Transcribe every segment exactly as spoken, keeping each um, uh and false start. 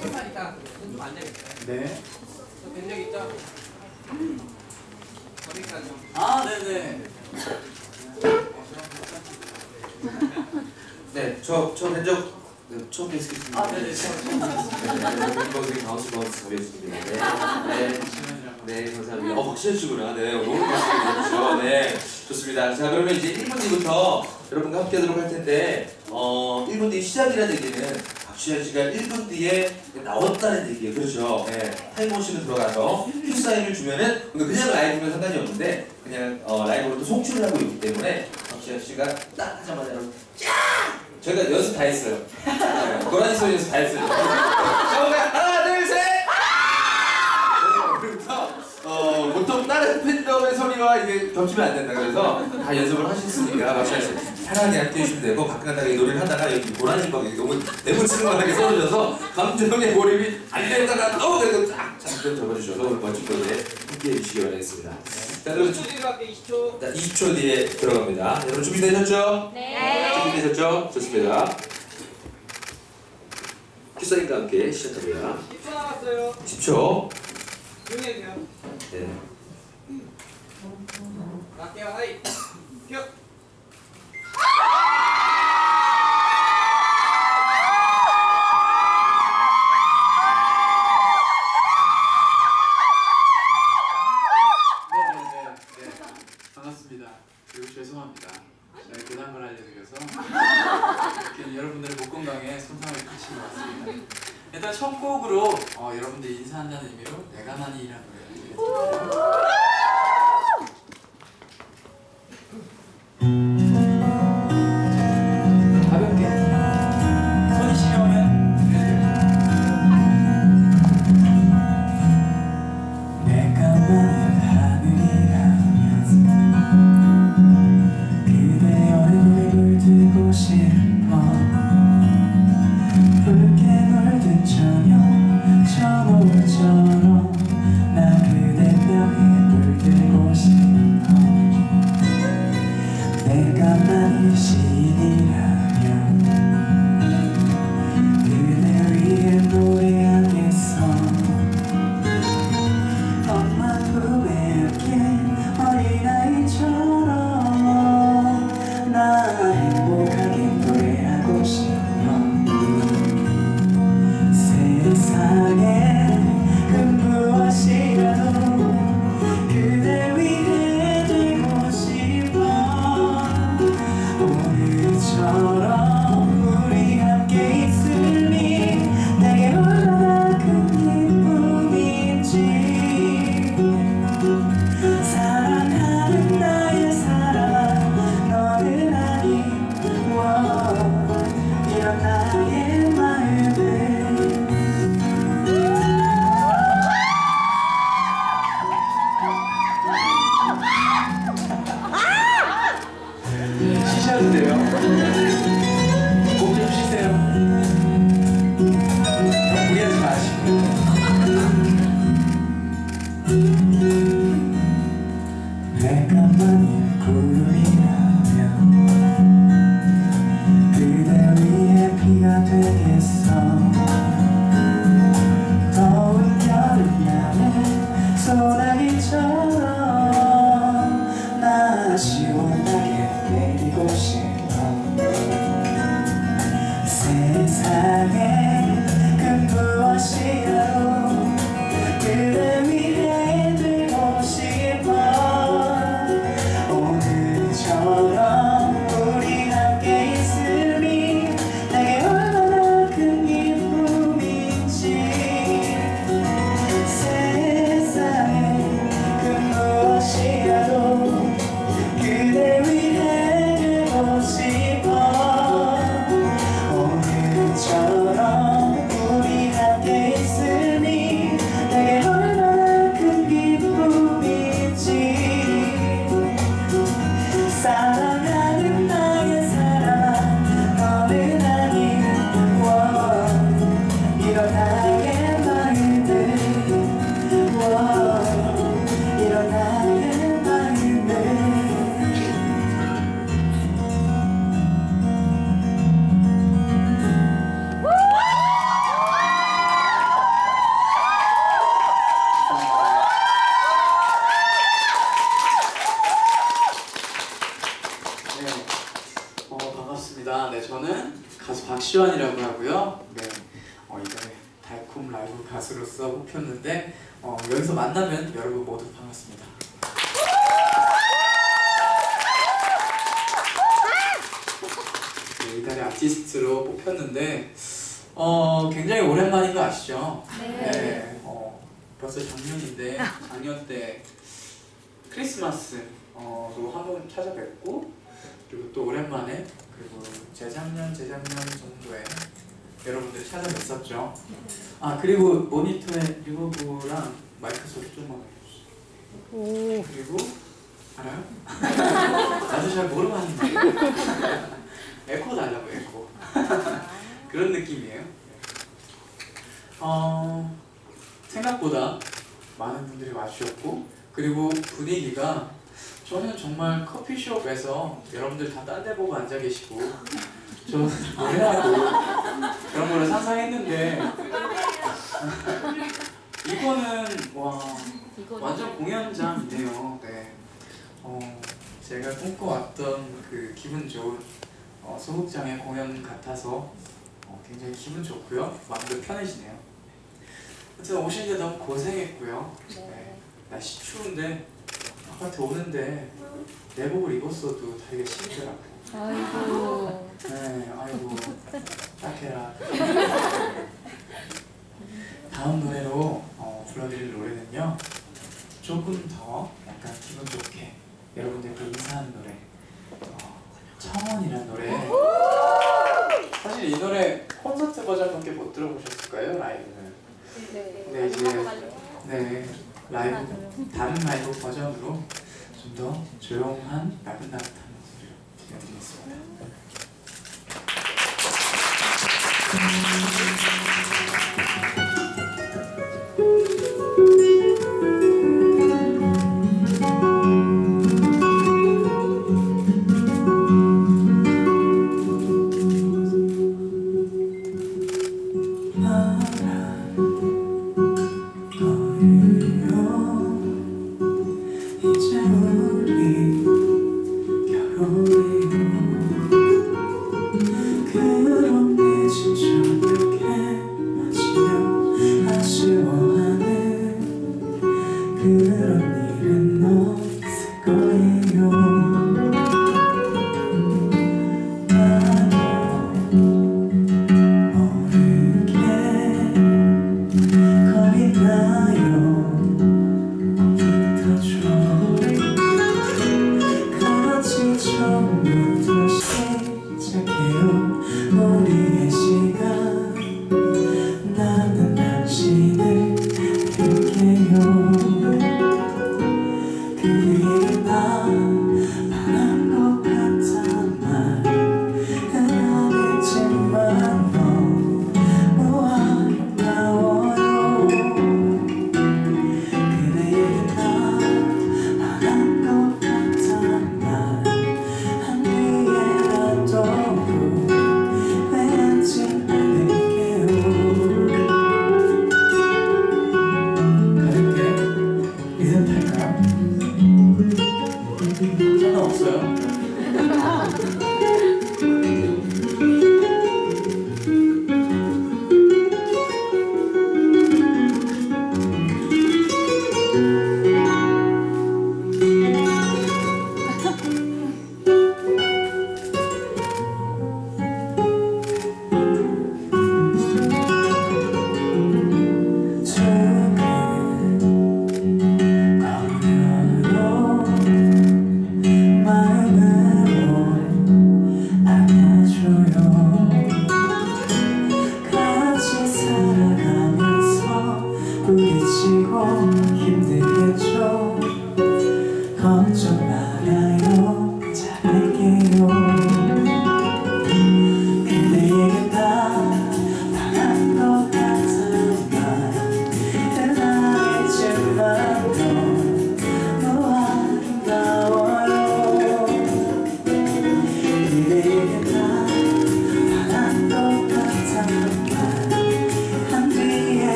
조금만 있다 좀 안 되겠어요? 네. 된 적 있죠? 거기까지요. 아, 네네. 네, 저, 저 뵌 적 처음 뵙겠습니다. 아, 네네. 멤버들이 바운스 바운스 뵙겠습니다. 네, 네, 네, 감사합니다. 어, 박시현 씨구나. 네, 너무 멋있죠. 네, 좋습니다. 자, 그러면 이제 일 분 뒤부터 여러분과 함께 하도록 할 텐데, 어, 일 분 뒤 시작이라는 얘기는 박시현 씨가 일 분 뒤에 나왔다는 얘기예요. 그렇죠? 네, 타임머신을 들어가서 큐사인을 주면은, 그냥 라이브면 상관이 없는데, 그냥 어, 라이브로 또 송출을 하고 있기 때문에, 박시현 씨가 딱 하자마자 여러분, 야! 저희가 연습 다 했어요. 네, 고라니 소리 연습 다 했어요. 저희가 하나, 둘, 셋! 그래서 어, 보통 다른 팬덤의 소리와 이게 겹치면 안 된다. 그래서 다 연습을 하셨으니까 마찬가지 편하게 안 뛰시면 되고 가끔가다가 노래를 하다가 여기 고라니 막 너무 내부치는 거하게 썰어져서 감정의 몰입이 안 되다가 또 그래도 딱 잠깐 접어주셔서 오늘 멋진 노래 함께 해주시기 바라겠습니다. 자, 그럼 이십 초 뒤에 갈게요. 이십 초. 자, 이십 초 뒤에 들어갑니다. 여러분 준비되셨죠? 네. 준비되셨죠? 좋습니다. 큐사인과 함께 시작합니다. 십 초 남았어요. 십 초. 조용히 해주세요. 네. 갈게요. 하이. 큐. 네네네. 네. 반갑습니다. 그리고 죄송합니다. 제가 그딴 걸 알려드려서 이렇게 여러분들의 목 건강에 손상을 끼친 것 같습니다. 일단 첫 곡으로 어, 여러분들 인사한다는 의미로 내가 나니라는 노래를 드리겠습니다. 가볍게 손이 시려우면 내가 만일 하늘이라면 그대 얼굴을 두고 싶어 붉게 물든 저녁 저 노을처럼 나 그대 뺨에 물들고 싶어 내가 만일 시인이라면 그대 위에 노래하겠어 엄마 품에 안긴 어린아이처럼 나 행복하게 노래하고 싶어 세상에 큰 무엇이라도 그대 위해 들고 싶어 오늘처럼 우리 함께 있으니 내게 얼마나 큰 기쁨인지 사랑하는 나의 사랑아 너는 아니 이런 나의 마음을 쉬셔도 돼요. 목 좀 쉬세요. 무리하지 마시고. 내가 만일 구름이라면 그대 위에 비가 되겠어 더운 여름날에 소나기처럼 나 시원하게 내리고 싶어 세상에 큰 무엇이라도 그대 위해 들고 싶어 오늘처럼 우리 함께 있으니 내게 얼마나 큰 기쁨인지 세상에 큰 네, 어, 반갑습니다. 네, 저는 가수 박시환이라고 하고요. 네, 어, 이번에 달콤 라이브 가수로서 뽑혔는데 어, 여기서 만나면 여러분 모두 반갑습니다. 네, 이달의 아티스트로 뽑혔는데 어, 굉장히 오랜만인 거 아시죠? 네. 네, 어, 벌써 작년인데 작년 때 크리스마스 어, 또 한 번 찾아뵙고 그리고 또 오랜만에 그리고 재작년 재작년 정도에 여러분들 찾아뵀었죠. 아 그리고 모니터에 리버브랑 마이크 소리 좀만 해주세요. 그리고 알아요? 나도 잘 모르고 하는데 에코 달라고 에코. 그런 느낌이에요. 어, 생각보다 많은 분들이 와주셨고 그리고 분위기가 저는 정말 커피숍에서 여러분들 다 딴 데 보고 앉아 계시고 저 노래하고 그런 거를 상상했는데 이거는 와 완전 공연장이네요. 네. 어, 제가 꿈꿔왔던 그 기분 좋은 어, 소극장의 공연 같아서 어, 굉장히 기분 좋고요. 마음도 편해지네요. 하여튼 오시는데 너무 고생했고요. 네. 날씨 추운데 아파트 오는데 내복을 입었어도 되게 시리더라고요. 아이고. 네, 아이고 딱해라. 다음 노래로 어, 불러드릴 노래는요. 조금 더 약간 기분 좋게 여러분들께 인사하는 노래. 어, 청원이라는 노래. 사실 이 노래 콘서트 버전밖에 못 들어보셨을까요? 라이브는. 네. 네 이제 네 라이브 다른 라이브 버전으로 좀 더 조용한 나긋나긋한 목소리로 들려드리겠습니다.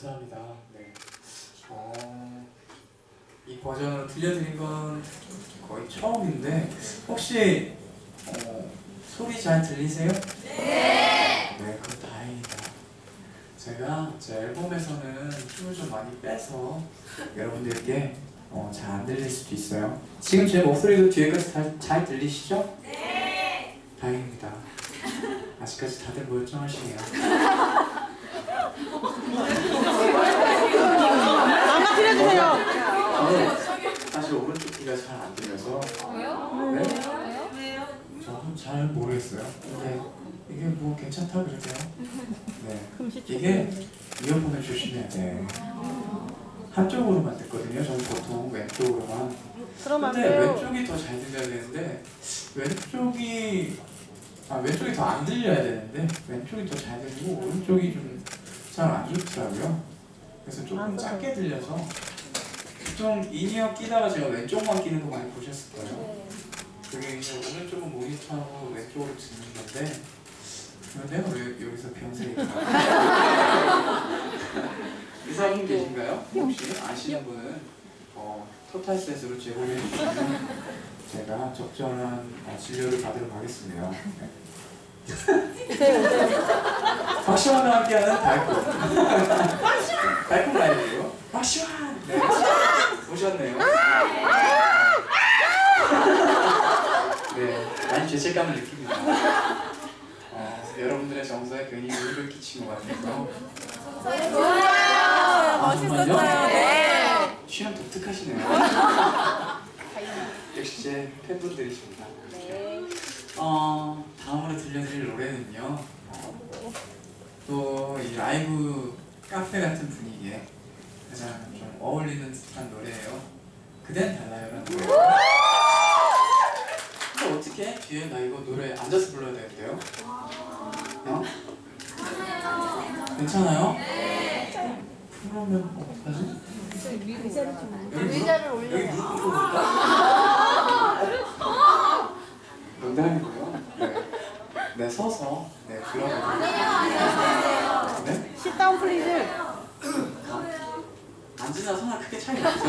감사합니다. 네. 어, 이 버전으로 들려드린 건 거의 처음인데 혹시 어, 소리 잘 들리세요? 네. 네, 그럼 다행이다. 제가 제 앨범에서는 춤을 좀 많이 빼서 여러분들께 어, 잘 안 들릴 수도 있어요. 지금 제 목소리도 뒤에까지 잘, 잘 들리시죠? 네. 다행입니다. 아직까지 다들 멀쩡하시네요. 안마 틀어주세요. 저는 사실 오른쪽 귀가 잘 안 들려서. 왜요? 네? 왜요? 저는 잘 모르겠어요. 이게 이게 뭐 괜찮다 그러세요? 네. 이게 이어폰을 조심해야 돼. 한쪽으로만 듣거든요. 저는 보통 왼쪽으로만. 그럼 안 근데 돼요. 왼쪽이 더 잘 들려야 되는데 왼쪽이 아 왼쪽이 더 안 들려야 되는데 왼쪽이 더 잘 들리고 오른쪽이 좀 잘 안 좋더라고요. 그래서 조금 작게 들려서 보통 인이어 끼다가 제가 왼쪽만 끼는 거 많이 보셨을 거예요. 그게 이제 오른쪽은 모니터하고 왼쪽으로 듣는 건데 내가 왜 여기서 병세니까 이사님 계신가요? 혹시 아시는 분은 어, 토탈셋으로 제보해 주시면 제가 적절한 어, 진료를 받으러 가겠습니다. 네. 박시환과 함께하는 달콤 달콤 라이브요. 박시환! 네. 오셨네요. 네, 많이 죄책감을 느낍니다. 어, 여러분들의 정서에 괜히 무리를 끼친 것 같아서. 좋아요. 멋있었어요. 네. 취향 독특하시네요. 역시 제 팬분들이십니다. 네. 어, 다음으로 들려드릴 노래는요. 또 이 라이브 카페 같은 분위기에 가장 좀 어울리는 듯한 노래예요. 그댄 달라요라는 노래예요. 근데 어떻게 뒤에 나 이거 노래 앉아서 불러야 되는데요? 어? 괜찮아요? 네. 그러면 어떡하지? 의자를 좀 여기 의자를 무릎, 여기 올려요. 무릎 꿇고 볼까? 농담이고요. 네. 네, 서서. 네, 그러면. 네? sit-down please. 앉으나 서나 크게 차이 없어요.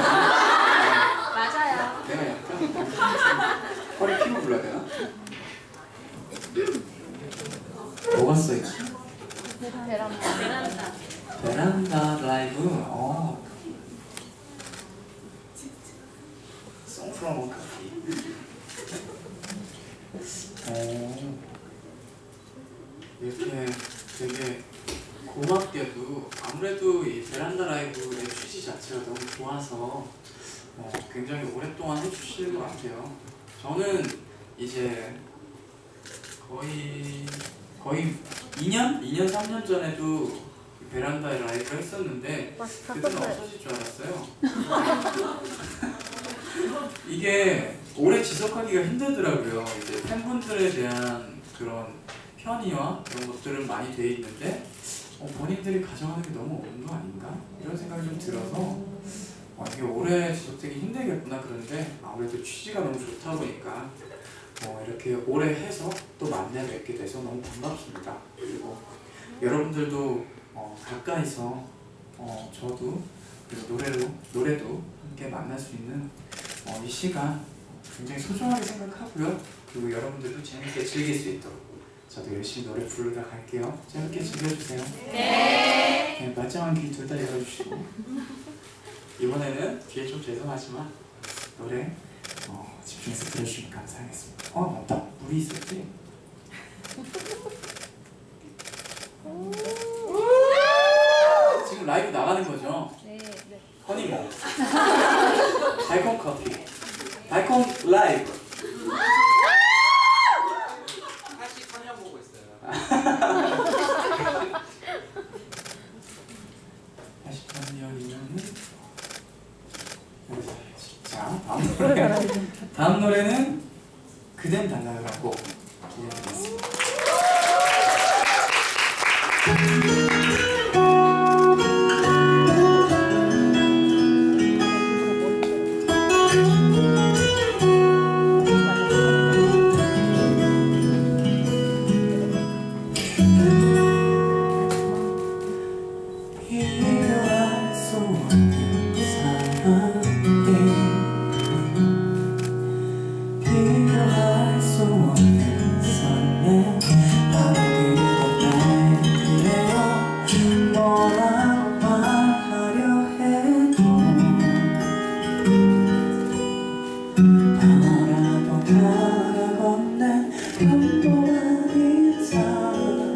맞아요. 내가 약간 허리 피고 불러야 되나? 뭐가 써있지? 베란다. 베란다. 베란다 라이브. 어. Song from a coffee. 어. 이렇게 되게 고맙게도 아무래도 이 베란다 라이브의 취지 자체가 너무 좋아서 어, 굉장히 오랫동안 해주시는 것 같아요. 저는 이제 거의 거의 이 년? 이 년, 삼 년 전에도 베란다에 라이브를 했었는데 그때는 없어질 줄 알았어요. 이게 오래 지속하기가 힘들더라고요. 이제 팬분들에 대한 그런 편의와 그런 것들은 많이 돼 있는데 어, 본인들이 가져가는 게 너무 없는 거 아닌가? 이런 생각이 좀 들어서 어, 이게 오래 지속되기 힘들겠구나. 그런데 아무래도 취지가 너무 좋다 보니까 어, 이렇게 오래 해서 또 만나 뵙게 돼서 너무 반갑습니다. 그리고 여러분들도 어, 가까이서 어, 저도 그리고 노래로, 노래도 함께 만날 수 있는 어, 이 시간 굉장히 소중하게 생각하고요. 그리고 여러분들도 재밌게 즐길 수 있도록 저도 열심히 노래 부르다 갈게요. 재밌게 즐겨주세요. 네. 네, 말짱한 귀 둘 다 열어주시고 이번에는 뒤에 좀 죄송하지만 노래 어, 집중해서 들어주시면 감사하겠습니다. 어, 맞다. 물이 있었지? 지금 라이브 나가는 거죠? 네. 네. 허니모 달콤 커피 달콤 라이브 팔십삼 년 보고 있어요. 팔십삼 년이면은 자 다음 노래 다음 노래는 그댄 달라요라고 기대드리겠습니다. Here 없는 사랑이 비교할 수 없는 설렘 바로 그대 날 그래요 뭐라고 말하려 해도 바라고 바라보는 평범한 인상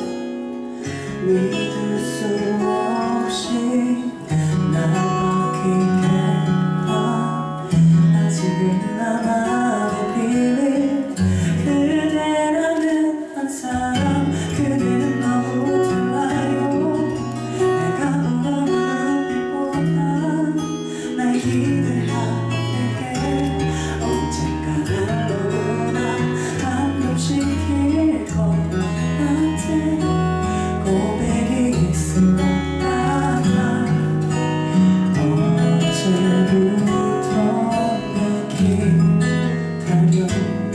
믿을 수 없이 날 바뀌게 한 아직은 나만의 비밀 그대라는 한 사람 그대는 너무 달라요 내가 보던 눈빛보다 날 기대하게 해 언젠가 날 너무나 감동시킬 것 같아 고백이 있을 것 같아 어제부터 기다려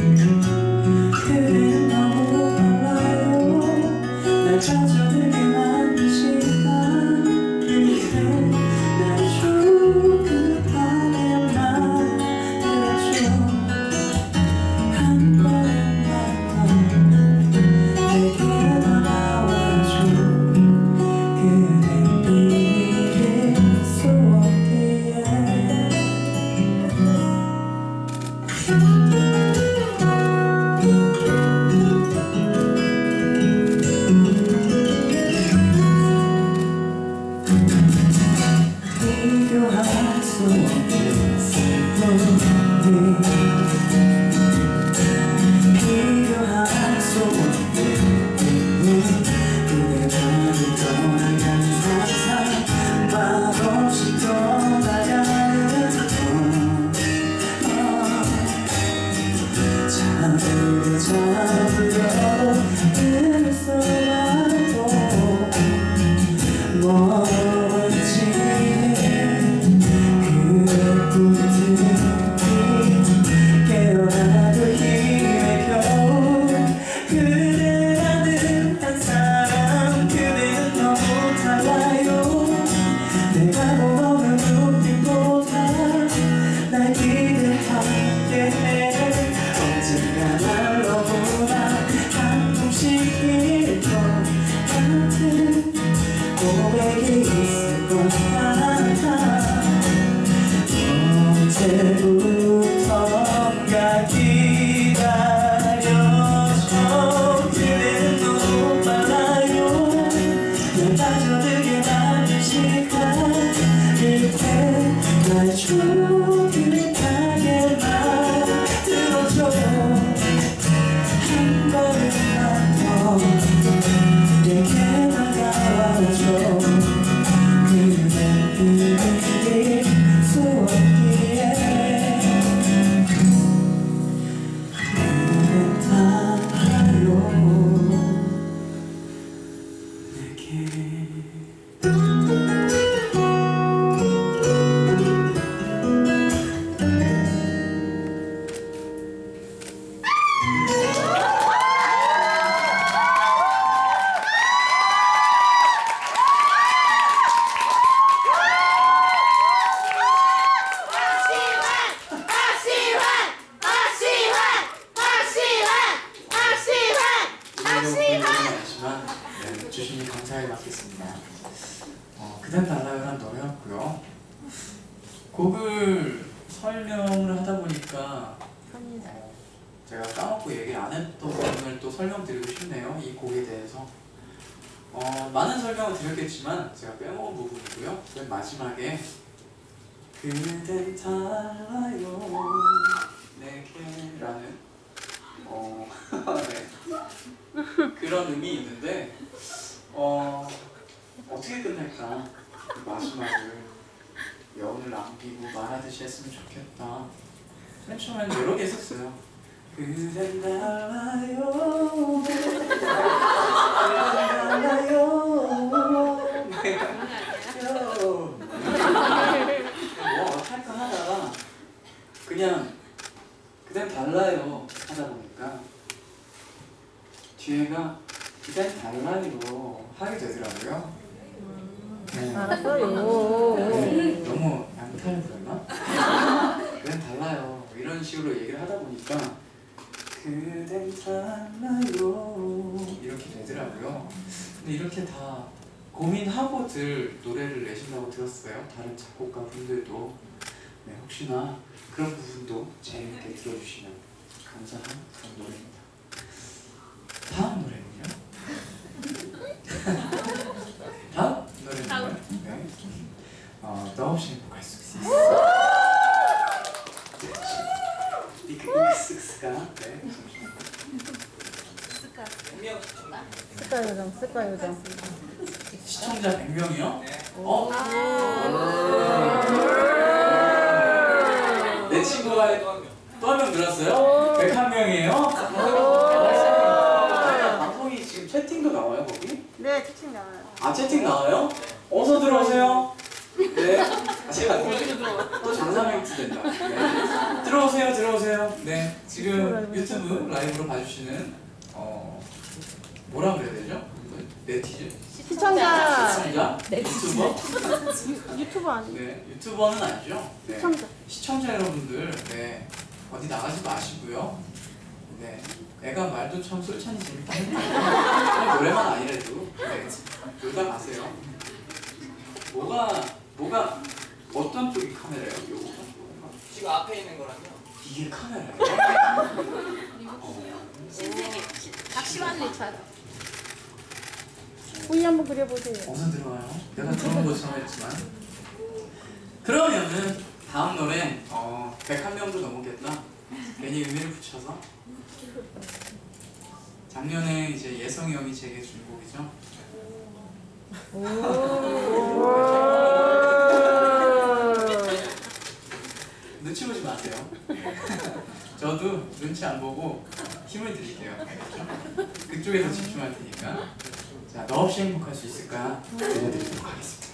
그대는 너무 빨라요 날 찾아들게 만든 시간 그새 날 조급하게 만들어줘 한 걸음만 더 내게 돌아와줘 그댄 이길 수 없기에 비교할 수 없는 슬픔이 비교할 수 없는 기분 그대만을 떠나가는 상상 말없이 떠나가는 꿈 잠을 잡으려고 힘을 써봐도 멀어지는 그의 꿈들이 깨어나도 힘의 겨울 그대라는 한 사람 그대는 너무 달라요 내가 보는 눈빛보다 날 기대하게 해 언젠가 날 너무나 감동시킬 것 같은 고백이 있을 것 같아 언제부턴가 기다려줘 그대는 너무 빨라요 날 빠져들게 만든 시간 그때 날 조급하게 만들어줘 한 걸음만 더 내게 다가와줘 그댄 이길 수 없기에 그댄 달라요 내게 하지만 네, 주심이 감사하게 받겠습니다. 어, 그댄 달라요란 노래였고요. 곡을 설명을 하다 보니까 어, 제가 까먹고 얘기 안 했던 부분을 또 설명드리고 싶네요. 이 곡에 대해서 어, 많은 설명을 드렸겠지만 제가 빼먹은 부분이고요. 맨 마지막에 그댄 달라요 내게라는 어, 네. 그런 의미 있는데 어, 어떻게 끝낼까? 그 마지막을 여운을 남기고 말하듯이 했으면 좋겠다. 맨 처음에는 여러 개 했었어요. 그댄 달라요 그댄 달라요 뭐 할까 하다가 그냥 그댄 달라요 하다 보니까 뒤에가 그댄 달라요 하게 되더라고요. 네. 알았어요. 식으로 얘기를 하다 보니까 그댄 달라요 이렇게 되더라고요. 근데 이렇게 다 고민하고들 노래를 내신다고 들었어요. 다른 작곡가 분들도. 네, 혹시나 그런 부분도 재밌게 들어주시면 감사한 그런 노래입니다. 다음 노래는요? 다음 노래는요? 네. 어, 너 없이 행복할 수 있어. 익스가 네. 분명 스카 요정, 스카 요정. 시청자 백 명이요? 네. 어? 내 친구가 또 한 명. 또 한 명 늘었어요? 백한 명이에요? 방송이 지금 채팅도 나와요 거기? 네, 특징 나와요. 아 채팅 나와요? 어서 들어오세요. 네. 아, 제가 또 장사 멘트 된다. 네. 들어오세요, 들어오세요. 네. 지금 유튜브 라이브로 봐주시는 어 뭐라 그래야 되죠? 네티즌? 시청자. 시청자? 유튜버? 유튜버 아니에요? 네. 유튜버는 아니죠? 네. 시청자. 시청자 여러분들, 네. 어디 나가지 마시고요. 네. 애가 말도 참 솔찬히 재밌게 하는 노래만 아니래도 네. 놀다 가세요. 뭐가 뭐가 어떤 쪽이 카메라예요? 요거? 지금 앞에 있는 거랑요. 이게 카메라예요? 신세계. 박시환 리차드. 우리 한번 그려보세요. 어디서 들어와요? 내가 들어온 것처럼 했지만. 그러면은 다음 노래 어, 백한 명도 넘었겠다. 괜히 의미를 붙여서. 작년에 이제 예성이 형이 제게 준 곡이죠. 눈치 보지 마세요. 저도 눈치 안 보고 힘을 드릴게요. 알겠죠? 그쪽에서 집중할 테니까. 자, 너 없이 행복할 수 있을까? 들려드리도록 하겠습니다.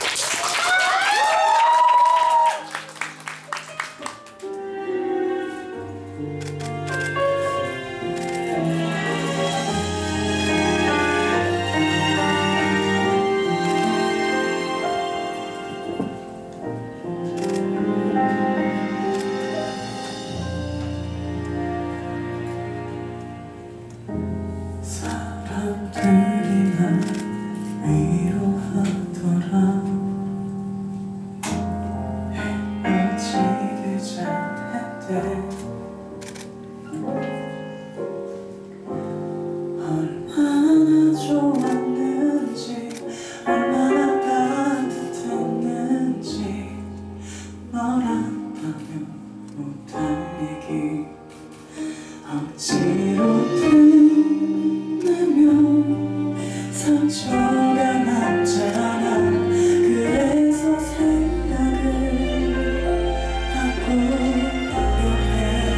사람들이 날 위로하더라. 헤어지기 잘했대. 얼마나 좋았는지, 얼마나 따뜻했는지, 너랑 하면 못할 얘기 억지로 끝내면 상처가 남잖아. 그래서 생각을 바꾸려 해.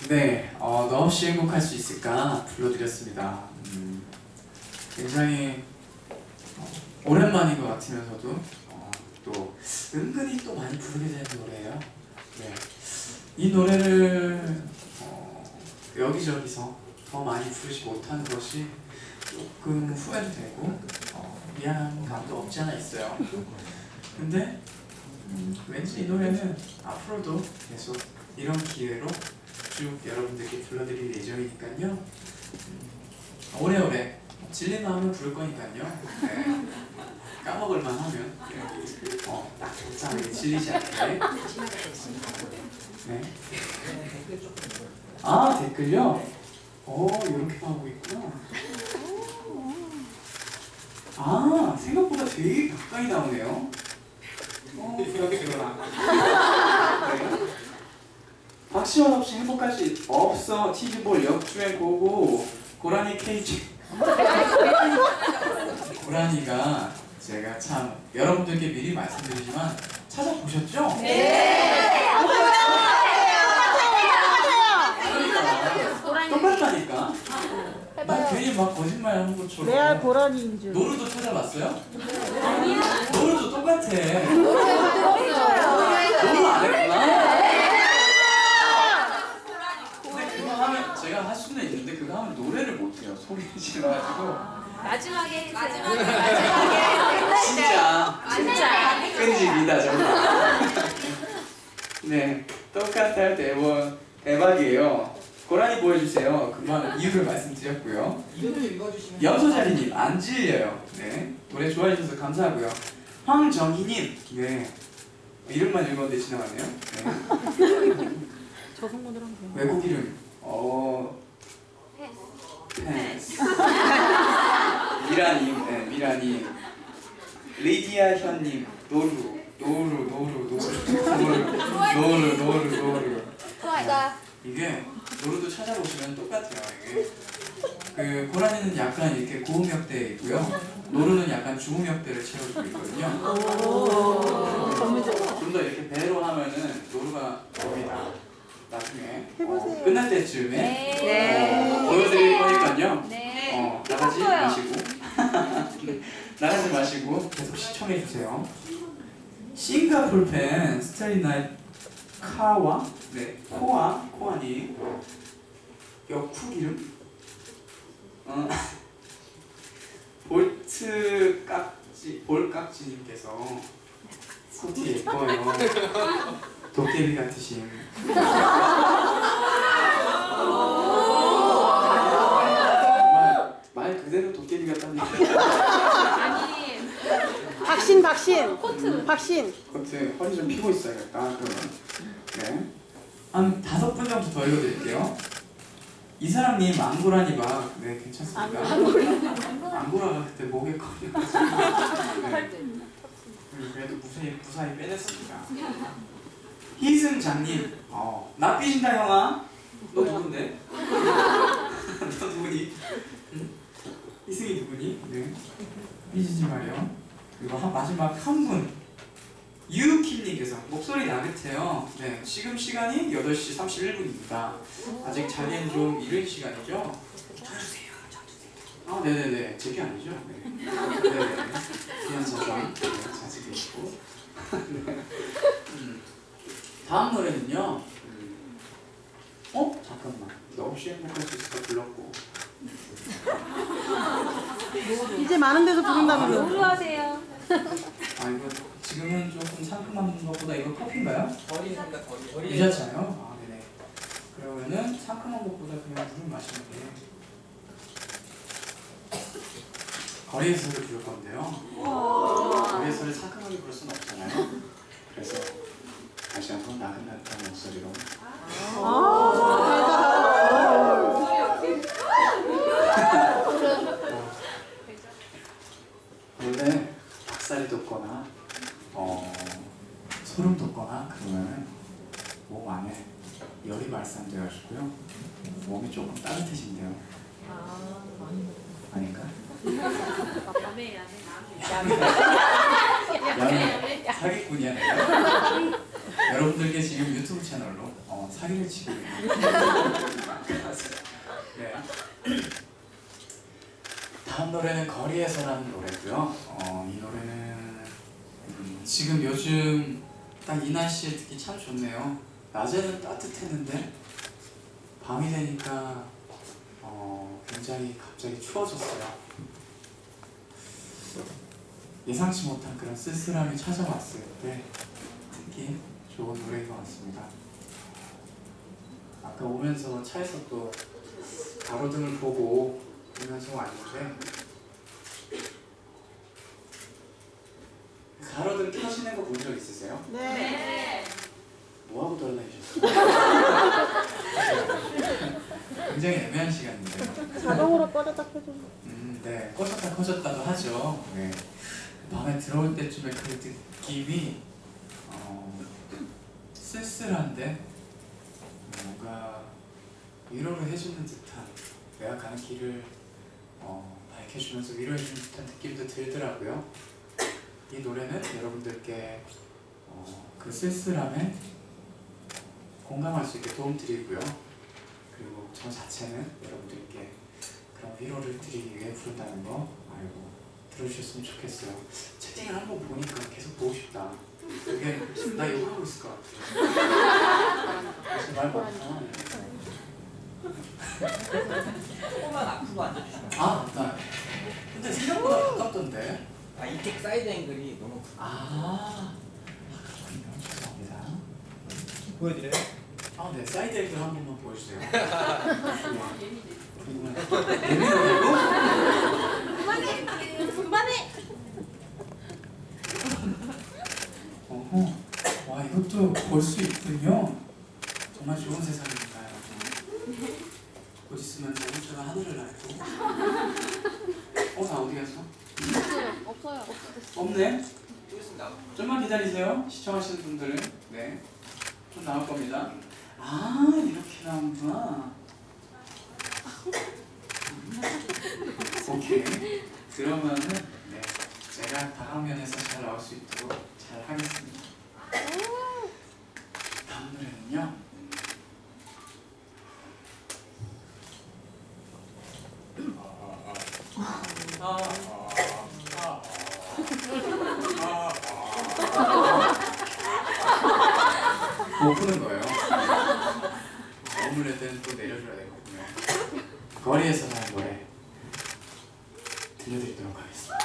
네, 어, 너 없이 행복할 수 있을까 불러드렸습니다. 음, 굉장히 어, 오랜만인 것 같으면서도 어, 또 은근히 또 많이 부르게 되는 노래예요. 네, 이 노래를 어, 여기저기서 더 많이 부르지 못한 것이 조금 후회도 되고 어, 미안한 감도 없지 않아 있어요. 근데 음, 왠지 이 노래는 앞으로도 계속 이런 기회로 쭉 여러분들께 불러드릴 예정이니까요. 음, 오래오래 질린 마음은 부를 거니까요. 네. 까먹을만 하면 어, 딱 적당하게 질리지 않게. 네. 아 댓글요? 어 이렇게 하고 있구나. 아 생각보다 되게 가까이 나오네요. 어 그렇구나. 네. 박시원 없이 행복할 수 없어. 티비볼 역주행 보고 고라니 케이지. 고라니가 제가 참 여러분들께 미리 말씀드리지만 찾아보셨죠? 네. 그러니까 똑같다니까. 나 괜히 막 거짓말 하는 것처럼. 레알 고라니인 줄. 노루도 찾아봤어요? 아니요. 노루도 똑같아. 노루 안 했구나. 근데 그거 하면 제가 할 수는 있는데 그거 하면 노래를 못해요. 소리 질러가지고. 마지막에 마지막에 마지막에 진짜 진짜 끈질기다 정말. 네, 똑같아 대본 대박이에요. 고라니 보여주세요. 그만 이유를 말씀드렸고요. 이름도 읽어주시면 염소자리님 안 질려요. 네, 노래 좋아해 주셔서 감사하고요. 황정희님, 네 이름만 읽었는데 지나가네요. 네. 저승모들 한 번. 외국 이름 어 패스. 미라님, 네 미라님. 리디아 현님, 노루, 노루, 노루, 노루, 노루, 노루, 노루, 노루. 이게 노루도 찾아보시면 똑같아요. 이게 그 고라니는 약간 이렇게 고음역대이고요. 노루는 약간 중음역대를 채워주고 있거든요. 좀 더 이렇게 배로 하면은 노루가 거의 다 나중에 어, 끝날 때쯤에 네. 어, 보여드릴 거니까요. 네. 어, 나가지 컸어요. 마시고 나가지 마시고 계속 시청해 주세요. 싱가폴 팬 스타일리 나잇 카와 네 코아 코아님 역쿨 이름 어, 볼트 깍지 볼 깍지님께서 코티 예뻐요. 도깨비 같으심. 말 그대로 도깨비 같다는 얘기. 아니 박신 박신. 코트. 박신. 코트 허리 좀 피고 있어야겠다. 그러면 네. 한 다섯 분 정도 더 읽어드릴게요. 이사람님 앙고라니바 네 괜찮습니다. 앙고라가 그때 목에 걸려가지고 네. 그래도 무사히 무사히 빼냈습니다. 희승장님 어, 나 삐진다 형아. 너 누군데? 너 누구니? 응? 희승이 누구니? 네. 삐지지 마렴. 그리고 한 마지막 한 분 유킴님께서 목소리 나긋해요. 네, 지금 시간이 여덟 시 삼십일 분입니다. 아직 자기는 좀 이른 시간이죠? 쳐주세요, 쳐주세요. 아, 네네네, 제게 아니죠? 네, 네네. 그냥 자전, 네, 자직이 있고. 네. 음. 다음 노래는요. 음. 어? 잠깐만. 너 없이 행복할 수 있을까 불렀고. 이제 많은 데서 부른다면서. 노루 하세요. 아 이거 지금은 조금 상큼한 것보다 이거 커피인가요? 거리입니다. 거리. 거리. 유자차요? 아 네네. 그러면은 상큼한 것보다 그냥 물을 마시면 돼요. 거리에서를 부를 건데요. 거리에서를 상큼하게 부를 수는 없잖아요. 그래서 다시 한번 나긋나긋한 목소리로. 원래 닭살이 돋거나 어, 소름 돋거나 그러면 몸 안에 열이 발산되어가지고요 몸이 조금 따뜻해진대요. 아닌가? 야매 야매 야매 야매 사기꾼이야 내가. 여러분들께 지금 유튜브 채널로 어, 사기를 치고 있는 네. 다음 노래는 거리에서라는 노래고요. 어, 이 노래는 음, 지금 요즘 딱 이 날씨에 듣기 참 좋네요. 낮에는 따뜻했는데 밤이 되니까 어, 굉장히 갑자기 추워졌어요. 예상치 못한 그런 쓸쓸함이 찾아왔을 때 듣기 좋은 노래인 것 같습니다. 아까 오면서 차에서 또 가로등을 보고 오면서 왔는데 가로등 켜지는 거 본 적 있으세요? 네. 뭐하고 돌아다니셨어요? 굉장히 애매한 시간인데요. 자동으로 꺼졌다 켜져. 음, 네, 꺼졌다 꺼졌다도 하죠. 네. 밤에 들어올 때쯤에 그 느낌이 어, 쓸쓸한데 뭔가 위로를 해주는 듯한, 내가 가는 길을 어, 밝혀주면서 위로해주는 듯한 느낌도 들더라고요. 이 노래는 여러분들께 어, 그 쓸쓸함에 공감할 수 있게 도움드리고요. 그리고 저 자체는 여러분들께 그런 위로를 드리기 위해 부른다는 거 알고 들어주셨으면 좋겠어요. 채팅을 한번 보니까 계속 보고 싶다. 이게 나 욕하고 있을 것 같아. 그래서 말 많다. 조금만 앞으로 앉아주시면. 아, 나 근데 생각보다 가깝던데. 아, 이쪽 사이드 앵글이 너무 크. 아, 그렇군요. 죄송합니다. 보여드려요? 아, 네, 사이드 앵글 한 번만 보여주세요. 네. 예민하다고? 그만해. 그만해. 어허, 와, 이것도 볼 수 있군요. 정말 좋은 세상입니다. 곧 있으면 자동차가 하늘을 날고. 어, 나 어디 갔어? 없어요. 없네? 또 있으면 나와. 좀만 기다리세요. 시청하시는 분들은. 네, 좀 나올 겁니다. 아, 이렇게 나오는구나. 오케이. 그러면은 네, 제가 다화면에서 잘 나올 수 있도록 잘 하겠습니다. 다음 노래는요. 못 푸는 거예요. 어물레든 또 내려줘야 되거든요. 거리에서 나는 노래 들려드리도록 하겠습니다.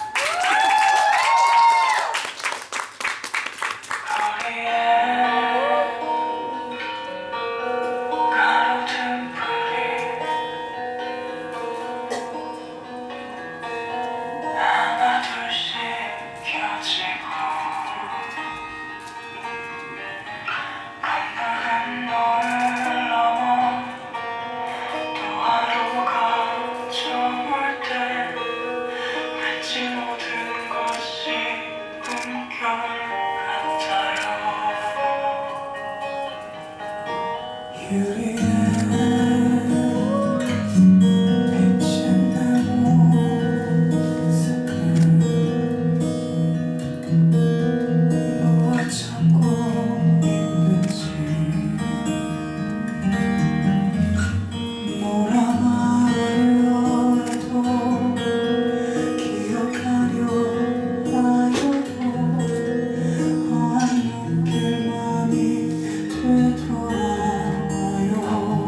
되돌아와요.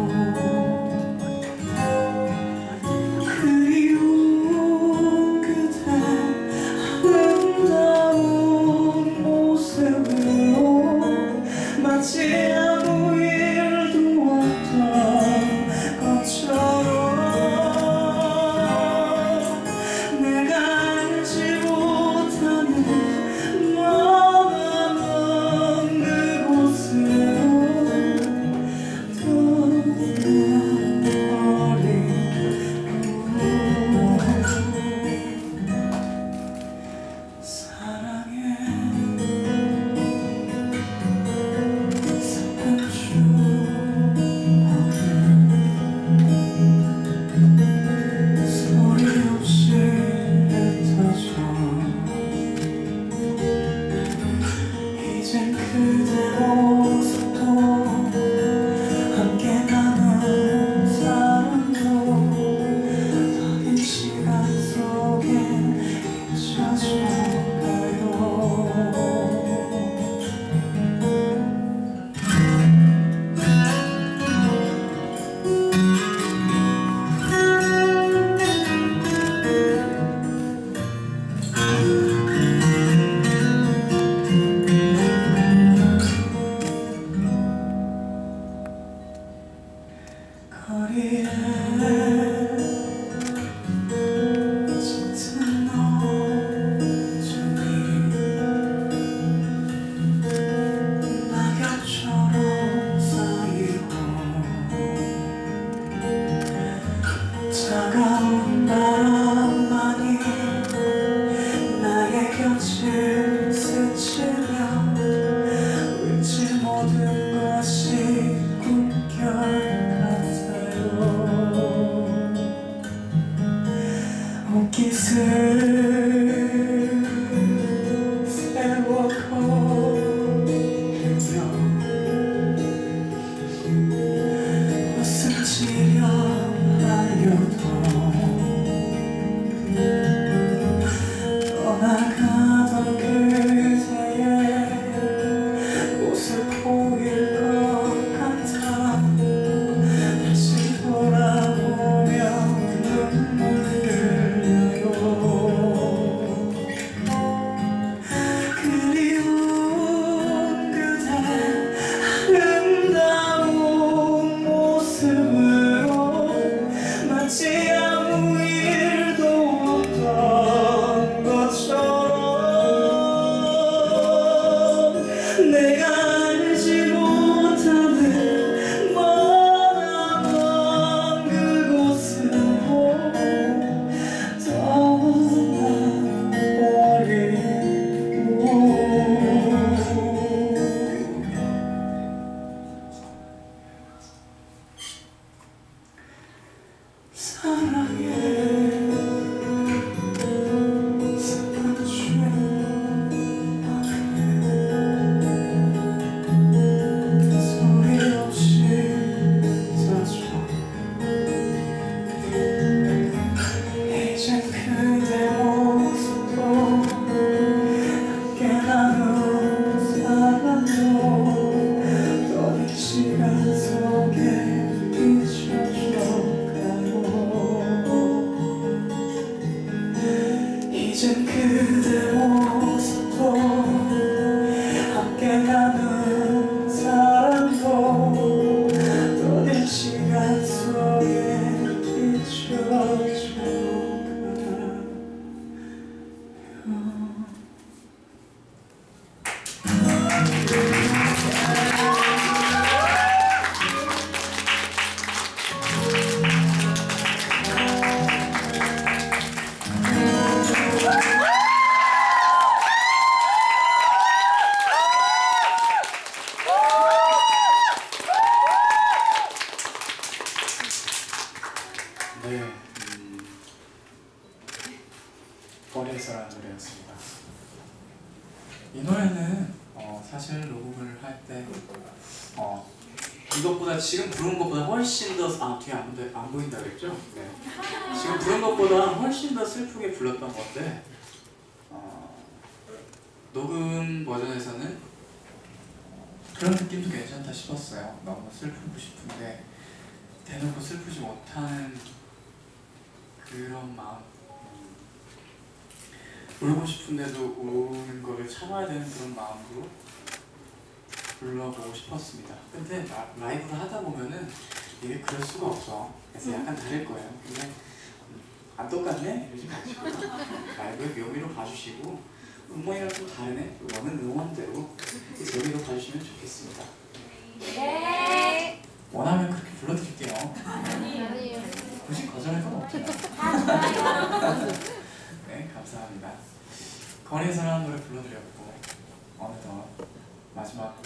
거리에 짙은 어둠이 낙엽처럼 쌓이고 차가운 바람만이 나의 곁을 스치며 왠지 모든 것이 꿈결 같아요. 옷깃을 세워 걸으며 웃음 지려 하려도 떠나가던 그대의 모습 보일 것 같아 다시 돌아보며 눈물 흘려요. 그리운 그대 아름다운 모습으로 마치 아무 일도 없던 것처럼 내가 알지 못하는 머나먼 그곳으로 떠나버리고 사랑해 소리 없이 자주 이젠 그대 모습도 함께 나눈 사랑도 떠난 시간 속에 잊혀져가요. 이젠 그대 모습도 함께 나눈 사랑도 떠난 시간 속에 잊혀져가요. 네, 음, 거리에서라는 노래였습니다. 이 노래는 어, 사실 녹음을 할 때 어, 이것보다 지금 부른 것보다 훨씬 더 아, 뒤에 안, 보- 안 보인다 그랬죠? 네. 지금 부른 것보다 훨씬 더 슬프게 불렀던 건데 어, 녹음 버전에서는 그런 느낌도 괜찮다 싶었어요. 너무 슬프고 싶은데 대놓고 슬프지 못하는 그런 마음, 음, 울고 싶은데도 우는 거를 참아야 되는 그런 마음으로 불러보고 싶었습니다. 근데 라, 라이브를 하다 보면은 이게 그럴 수가 없어. 그래서 약간 다를 거예요. 근데 음, 안 똑같네? 이러지 마시고 라이브의 묘미로 봐주시고 음원이랑 좀 다르네? 원은 음원대로 재미로 봐주시면 좋겠습니다. 네. 원하면 그렇게 불러드릴게요. 아니에요. 굳이 거절할 건 없죠. 네, 감사합니다. 거리에서라는 노래 불러드렸고 어느덧 마지막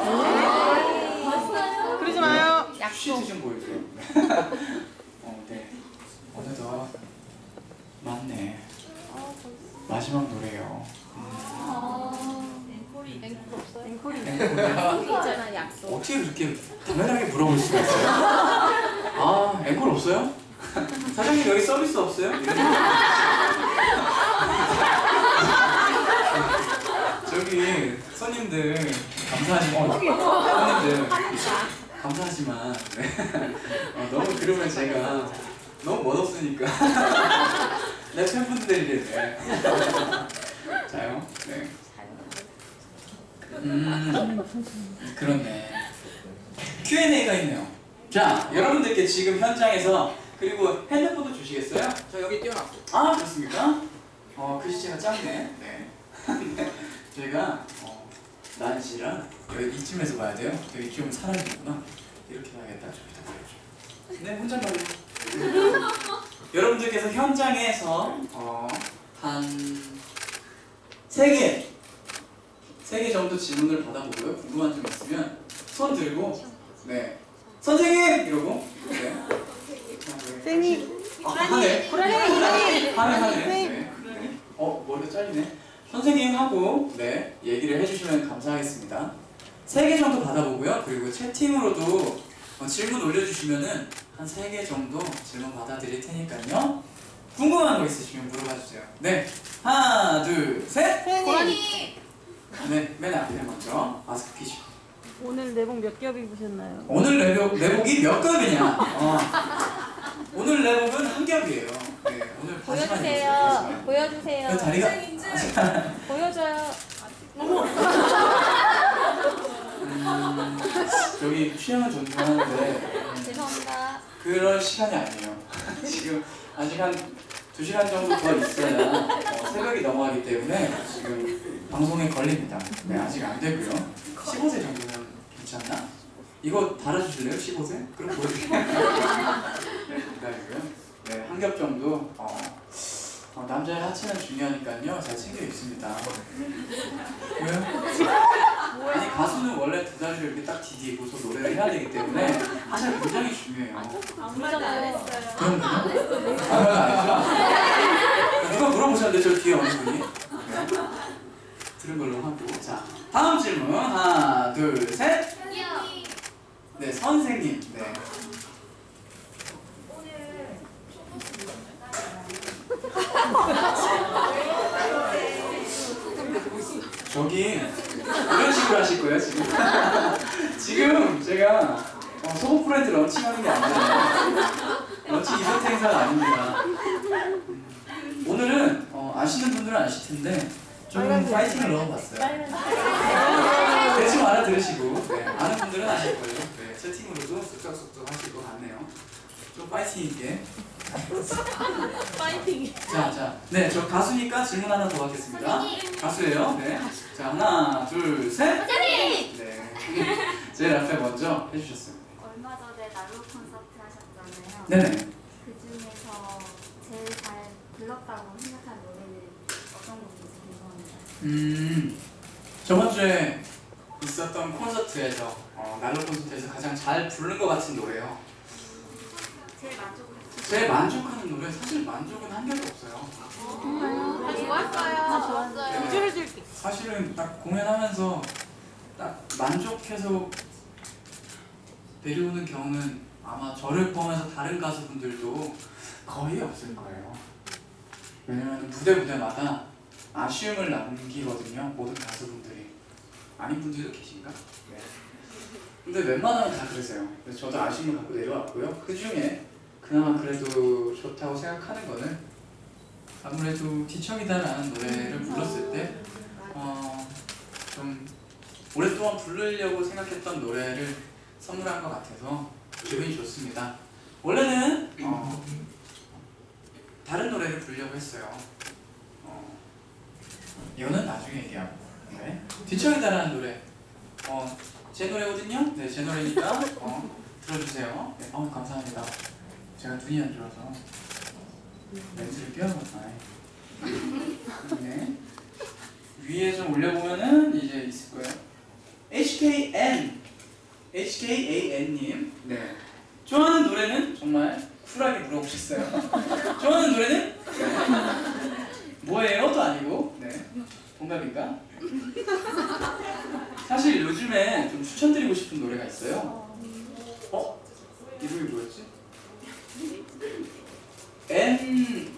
벌써요? 그러지 마요. 퀴즈 좀 보여주세요. 어, 네. 어느덧 맞네. 마지막 노래요. 앵콜이 없어요? 앵콜이. 있잖아, 약속. 어떻게 그렇게 당연하게 물어볼 수가 있어요? 아, 앵콜 없어요? 사장님 여기 서비스 없어요? 저기 손님들 감사하지만 손님들 감사하지만 네. 어, 너무 들으면 제가 너무 멋없으니까 내 팬분들이 네. 자요? 네. 음 그렇네. 큐 앤 에이가 있네요. 자, 여러분들께 지금 현장에서 그리고 핸드폰도 주시겠어요? 저 여기 띄워놨고. 아, 그렇습니까? 어, 글씨체가 작네. 네. 제가 어, 난시랑 여기 이쯤에서 봐야 돼요. 여기 좀 사라지구나. 이렇게 봐야겠다. 저기다 보여줘. 네, 혼자 봐요. 여러분들께서 현장에서 어, 한 세 개, 세 개 정도 질문을 받아보고요. 궁금한 점 있으면 손 들고, 네, 선생님 이러고, 네. 쌤이 아, 하네. 고라니 하네 하네. 네. 네. 어, 머리가 잘리네. 선생님 하고 네 얘기를 해주시면 감사하겠습니다. 세 개 정도 받아보고요. 그리고 채팅으로도 어, 질문 올려주시면은 한 세 개 정도 질문 받아드릴 테니까요. 궁금한 거 있으시면 물어봐 주세요. 네, 하나, 둘, 셋. 고라니. 네, 맨 앞에 먼저 마스크 끼시고. 오늘 내복 몇 겹 입으셨나요? 오늘 내복, 내복이 몇 겹이냐? 어. 오늘 내복은 한 겹이에요. 네, 오늘 바지만 입었어요, 보여주세요. 바지만. 보여주세요. 그 다리가 보여줘요. 음, 여기 취향은 존중하는데 죄송합니다. 그럴 시간이 아니에요. 지금 아직 한 두 시간 정도 더 있어야 어, 새벽이 넘어가기 때문에 지금 방송에 걸립니다. 네, 아직 안 되고요. 십오 세 정도면 괜찮나? 이거 달아주실래요? 십오 세? 그럼 보여드릴게요. 네, 기다리고요. 네, 한 겹 정도 어, 어, 남자의 하체는 중요하니까요. 잘 챙겨 입습니다. 왜요? 아니 가수는 원래 두 다리를 이렇게 딱 디디고서 노래를 해야 되기 때문에 하체가 굉장히 중요해요. 아무잖아요. 그럼 그냥? 아, 그건 아니죠? 누가 물어보셨는데 저 뒤에 어느 분이? 네. 들은 걸로 하고. 자, 다음 질문 하나, 둘, 셋. 네, 선생님. 네. 저기 이런 식으로 하실 거예요 지금? 지금 제가 어, 속옷 브랜드 런칭하는 게 아니에요. 런칭 이벤트 행사가 아닙니다. 음, 오늘은 어, 아시는 분들은 아실 텐데 좀 파이팅을 넣어봤어요. 대충 알아들으시고 네, 아는 분들은 아실 거예요. 네, 채팅으로도 쑥덕쑥덕 하실 것 같네요. 좀 파이팅 있게. 파이팅. 자, 자, 네, 저 가수니까 질문 하나 더 받겠습니다. 가수예요. 네. 자, 하나, 둘, 셋. 네. 제일 앞에 먼저 해주셨어요. 얼마 전에 난로 콘서트 하셨잖아요. 네네. 그 중에서 제일 잘 불렀다고 생각하는 노래는 어떤 곡인지 궁금합니다. 음, 저번 주에 있었던 콘서트에서 어, 난로 콘서트에서 가장 잘 부른 것 같은 노래요. 제일 만족하는 제일 만족하는 노래 사실 만족은 한 개도 없어요. 다 좋았어요. 좋았어요. 네. 줄을 줄게. 사실은 딱 공연하면서 딱 만족해서 내려오는 경우는 아마 저를 포함해서 다른 가수분들도 거의 없을 거예요. 왜냐면 무대 무대마다 아쉬움을 남기거든요. 모든 가수분들이. 아닌 분들도 계신가? 네. 근데 웬만하면 다 그러세요. 그래서 저도 아쉬움을 갖고 내려왔고요. 그 중에 그나마 그래도 좋다고 생각하는 거는 아무래도 뒤척이다라는 노래를 불렀을 때 어, 좀 오랫동안 부르려고 생각했던 노래를 선물한 것 같아서 기분이 좋습니다. 원래는 어, 다른 노래를 부르려고 했어요. 어, 이거는 나중에 얘기하고. 네. 뒤척이다라는 노래. 어, 제 노래거든요. 네, 제 노래니까 어, 들어주세요. 네, 어, 감사합니다. 제가 눈이 안 좋아서 렌즈를 껴야겠다. 네. 위에 좀 올려보면은 이제 있을 거예요. 에이치케이엔 에이치케이에이엔님 네. 좋아하는 노래는 정말 쿨하게 물어보셨어요. 좋아하는 노래는 뭐예요? 또 아니고 네. 동갑인가? 사실 요즘에 좀 추천드리고 싶은 노래가 있어요. 어? 이름이 뭐였지? 앤...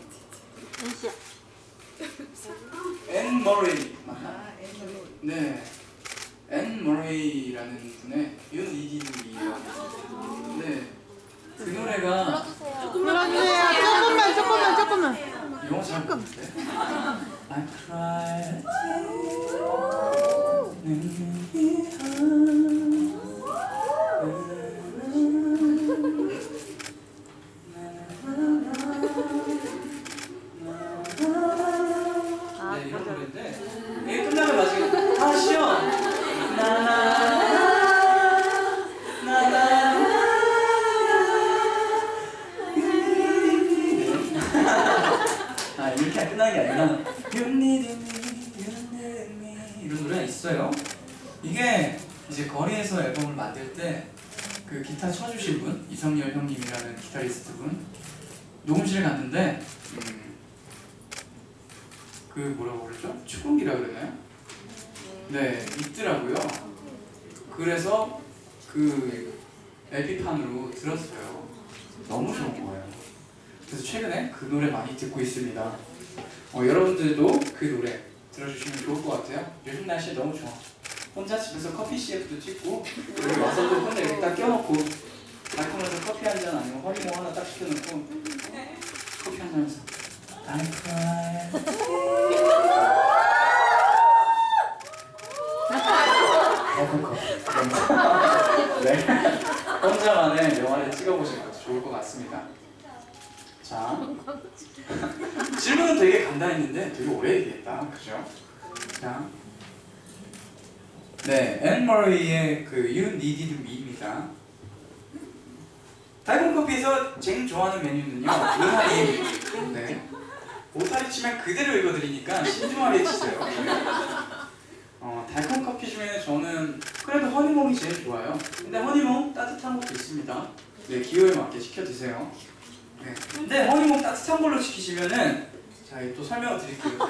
앤 머레이 맞나? 네, 앤 머레이라는 분의 You Needed Me라는 네, 그 노래가 불러주세요. 불러주세요. 조금만 조금만 조금만. 영어 잘 모르는데 I cried 이렇게 끝나는 게 아니라 You need me, you need me 이런 노래가 있어요. 이게 이제 거리에서 앨범을 만들 때 그 기타 쳐주신 분 이성열 형님이라는 기타리스트 분 녹음실에 갔는데 음, 그 뭐라고 그러죠? 축구기라 그러나요? 네 있더라고요. 그래서 그 엘피판으로 들었어요. 너무 좋은 거예요. 그래서 최근에 그 노래 많이 듣고 있습니다. 어, 여러분들도 그 노래 들어주시면 좋을 것 같아요. 요즘 날씨 너무 좋아. 혼자 집에서 커피 씨에프도 찍고 여기 와서도 혼자 이렇게 딱 껴놓고 달콤해서 커피 한 잔 아니면 허니모 하나 딱 시켜놓고 커피 한 잔에서 I cry 네. 혼자만의 영화를 찍어보시는 것도 좋을 것 같습니다. 자, 질문은 되게 간단했는데 되게 오래 얘기했다, 그죠? 자, 네, 앤 머레이의 그 You Needed Me입니다. 달콤 커피에서 제일 좋아하는 메뉴는요, 오타리. 네, 오타리 치면 그대로 읽어드리니까 신중하게 치세요. 네. 어, 달콤 커피 중에 저는 그래도 허니몽이 제일 좋아요. 근데 허니몽 따뜻한 것도 있습니다. 네, 기호에 맞게 시켜 드세요. 네. 근데 허니몽 따뜻한 걸로 시키시면은 자, 또 설명을 드릴게요.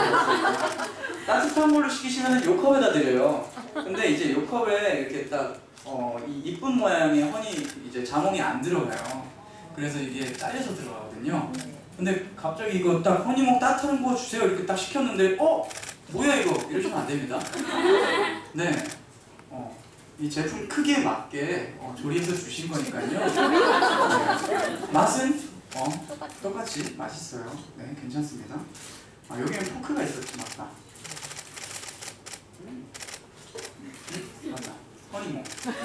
따뜻한 걸로 시키시면은 요 컵에다 드려요. 근데 이제 요 컵에 이렇게 딱 어, 이 이쁜 모양의 허니 이제 자몽이 안 들어가요. 그래서 이게 딸려서 들어가거든요. 근데 갑자기 이거 딱 허니몽 따뜻한 거 주세요 이렇게 딱 시켰는데 어? 뭐야 이거? 이러시면 안 됩니다. 네. 어, 이 제품 크기에 맞게 어, 조리해서 주신 거니까요. 네. 맛은 어, 똑같이 맛있어요. 네, 괜찮습니다. 아, 여기는 포크가 있었지, 맞다. 음, 음, 맞다. 허니몽.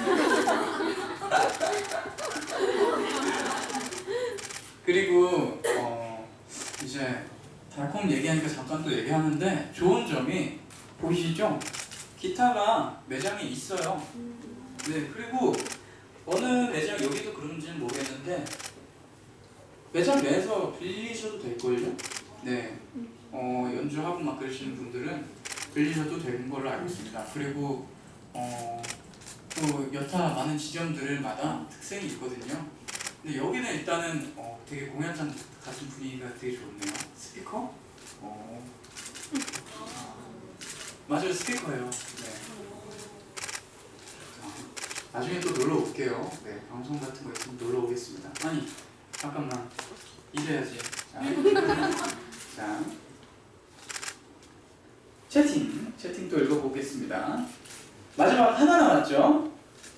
그리고 어, 이제 달콤 얘기하니까 잠깐 또 얘기하는데 좋은 점이 보이시죠? 기타가 매장에 있어요. 네, 그리고 어느 매장 여기도 그런지는 모르겠는데 매장 내에서 빌리셔도 될걸요? 네, 어, 연주하고 막 그러시는 분들은 빌리셔도 되는 걸로 알고 있습니다. 그리고 어, 또 여타 많은 지점들마다 특색이 있거든요. 근데 여기는 일단은 어, 되게 공연장 같은 분위기가 되게 좋네요. 스피커? 어. 맞아요, 스피커예요. 네. 자, 나중에 또 놀러 올게요. 네, 방송 같은 거 있으면 놀러 오겠습니다. 아니, 잠깐만. 이래야지. 자, 자. 채팅, 채팅 또 읽어보겠습니다. 마지막 하나 남았죠?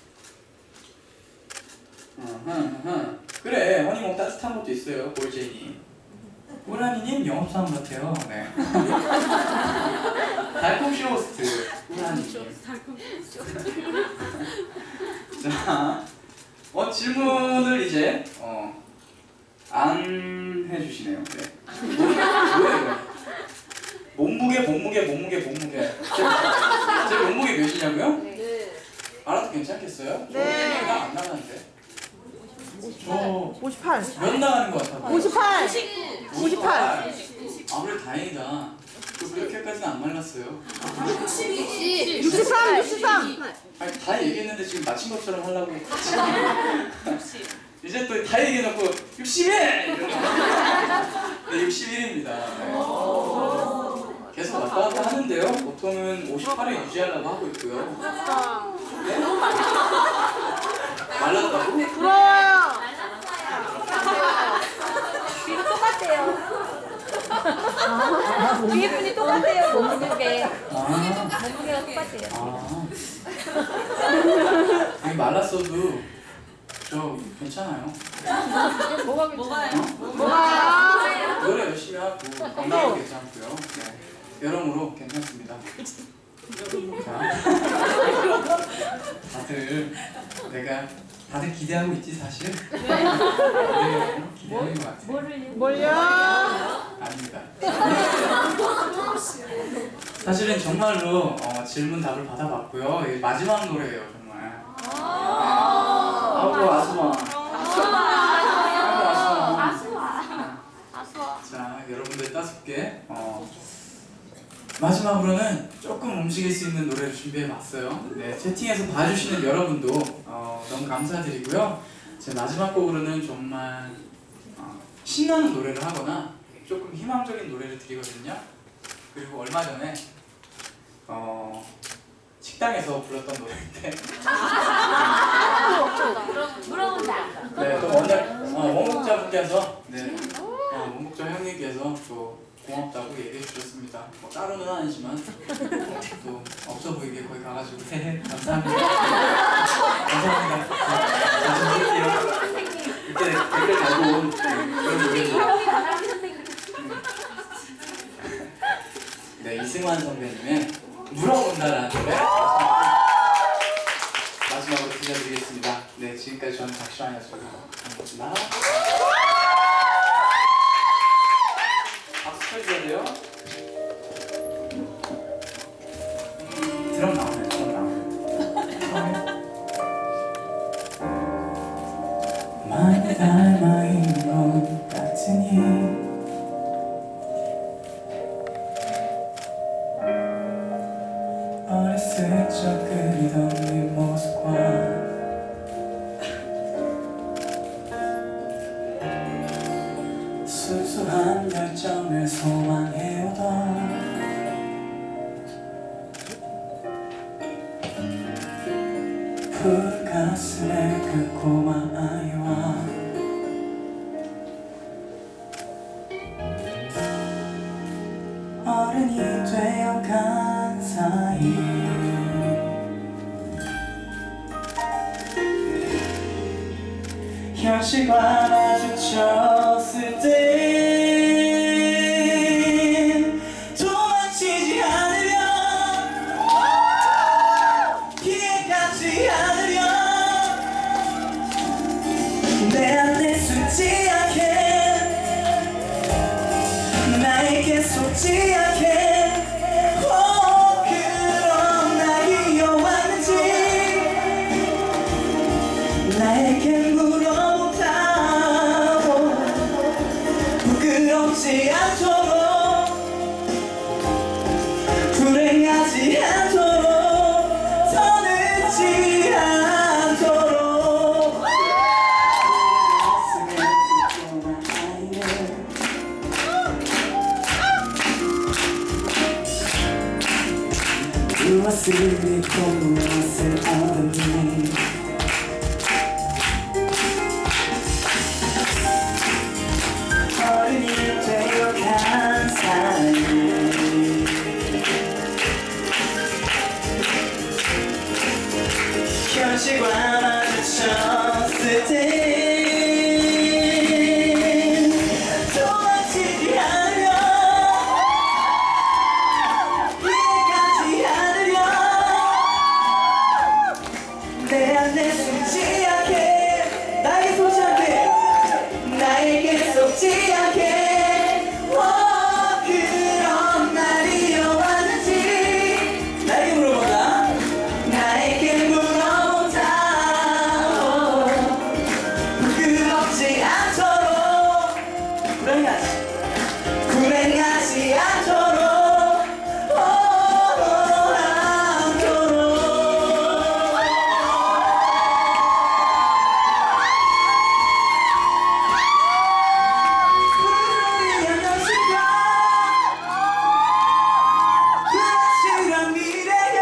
어허허. 그래, 허니몽 따뜻한 것도 있어요, 볼제이님. 우라니님 영업사원 같아요. 네. 달콤 쇼호스트 우라니님. 자, 어 질문을 이제 어, 안 해주시네요. 네. 뭐, 뭐예요? 몸무게, 몸무게, 몸무게, 몸무게. 제, 제 몸무게 몇이냐고요? 네. 알아도 괜찮겠어요? 네. 저 안 나가는데. 저 오십팔. 몇 나가는 것 같아요? 오십팔. 오십팔. 아, 그래 다행이다. 저 그렇게까지는 안 말랐어요. 육십. 육십삼. 육십삼. 아니 다 얘기했는데 지금 맞힌 것처럼 하려고. 이제 또 다 얘기해놓고 육십일! 네, 육십일입니다. 네. 계속 왔다 갔다 하는데요. 보통은 오십팔을 유지하려고 하고 있고요. 네? 말랐다고? 부러워요. 뒤로 똑같대요. 뒤에 분이 똑같대요. 몸무게. 아, 몸무게가 똑같대요. 아. 되게 말랐어도 저 괜찮아요. 뭐가 괜찮아요? 뭐가요? 노래 열심히 하고 건강도 괜찮고요. 네. 여러모로 괜찮습니다. 자, 다들 내가 다들 기대하고 있지 사실? 네. 기대하는 것 같아요. 뭐를 뭘요? 아닙니다. 사실은 정말로 어, 질문 답을 받아봤고요. 이게 마지막 노래예요 정말. 아우 아수마. 아우 아수마. 아수아. 자 여러분들 열다섯 개. 어, 마지막으로는 조금 움직일 수 있는 노래를 준비해봤어요. 네, 채팅에서 봐주시는 여러분도 어, 너무 감사드리고요. 제 마지막 곡으로는 정말 어, 신나는 노래를 하거나 조금 희망적인 노래를 드리거든요. 그리고 얼마 전에 어, 식당에서 불렀던 노래인데 물어본다. 네, 또 오늘 어, 원곡자분께서 네, 어, 원곡자 형님께서 또 고맙다고 얘기해 주셨습니다. 뭐 따로는 아니지만 또 없어 보이게 거기 가가지고 네, 감사합니다. 감사합니다. 네, 드릴게요. 이렇게 댓글 달고 온 그런 노래죠. 네, 이승환 선배님의 물어본다라는 노래 마지막으로 들려드리겠습니다. 네, 지금까지 저는 박시환이었습니다. 감사합니다. 박수 쳐주셔야 돼요. 드럼 나오네, 드럼 나오네. 많이 닮아 있는 것 같으니 어렸을 적 그리던 네 모습과 수수한 열정을 소망해오던 푸른 가슴에 그 꼬마 아이와 어른이 되어간 사이 현실과 마주쳤을 때 도망치지 않으려 피해가지 않으려 내 안에 숨지 않게 나에게 속지 않게 오 그럼 날 이어왔는지 나에게 물어보다오 부끄럽지 않도록 불행하지 않도록 더 늦지 않도록 무엇을 믿고 무엇을 얻었니 어른이 되어간 사이 현실과 마주쳤을 때 도망치지 않으려 피해가지 않으려 내 안에 숨지 않게 나에게 속지 않게 나에게 속지 않게 오 그럼 날 이어왔는지 나에게 물어보다 나에게 물어보다 오, 부끄럽지 않도록 불행하지 불행하지 않도록 오, 않도록 불우이한 현실과 불확실한 미래에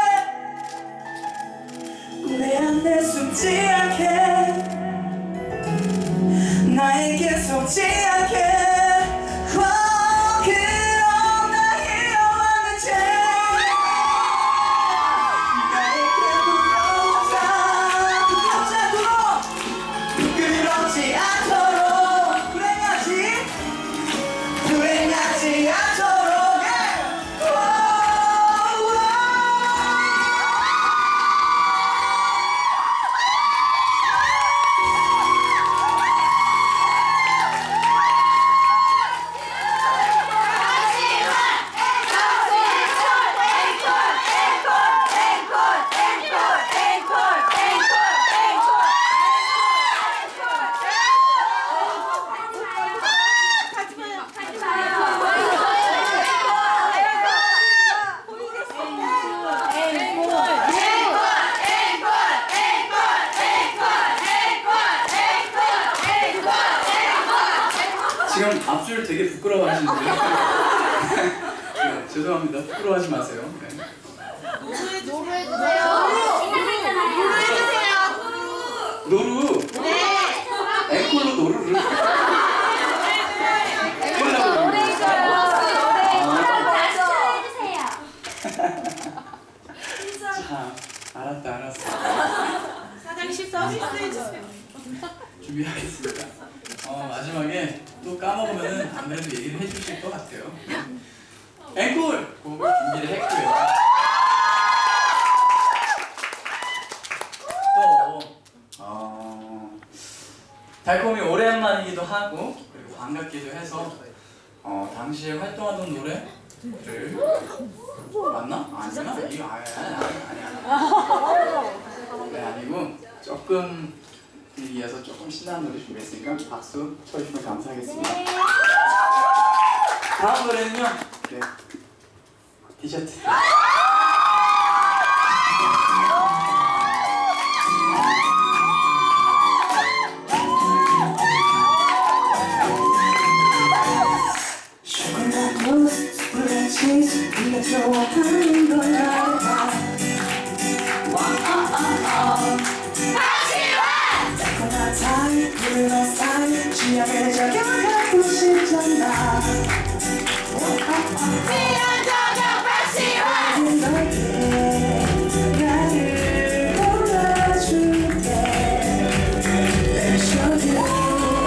내 안에 숨지 않게 나에게 속지 않게 오, 그럼 날 이어왔는지 나에게 물어보다 부끄럽지 않도록 부끄럽지 않도록 불행하지 불행하지 않도록 예! 오, 오. 지금 앞줄 되게 부끄러워하시는데. 네, 죄송합니다. 부끄러워하지 마세요. 네. 노루. 네. 앵콜로 노루를. 노래 해줘요. 자, 알았다, 알았어. 사장님 서비스 해주세요. 준비하겠습니다. 어, 마지막에 또 까먹으면 아무래도 얘기를 해주실 것 같아요. 앵콜 곡을 준비를 했고요. 또 어, 달콤이 오랜만이기도 하고 그리고 반갑기도 해서 어, 당시에 활동하던 노래를 맞나? 아니구나? 이거 아니 아니 아니 아니 네 아니고 조금 이어서 조금 신나는 노래 준비했으니까 박수 쳐주시면 감사하겠습니다. 다음 노래는요. 네. 티셔츠. 네가 좋아하는 걸 알아. 달콤한 스타일, 부드러운 스타일, 취향에 적용하고 싶잖아. 이런 저녁 박시환 너에게 나를 골라줄게. Let me show you.